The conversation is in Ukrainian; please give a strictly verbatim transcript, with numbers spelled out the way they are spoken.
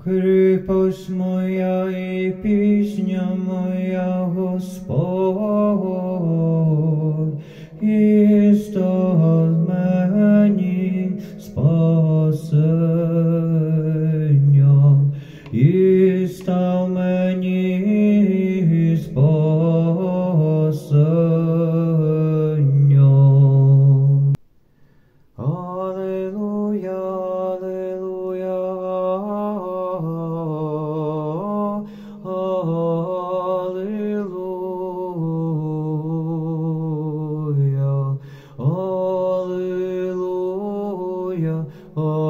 Кріпость моя і пісня моя, Господь, і став мені спасенням, і став мені спасенням. Алілуя, алілуя, алілуя, алілуя, алілуя.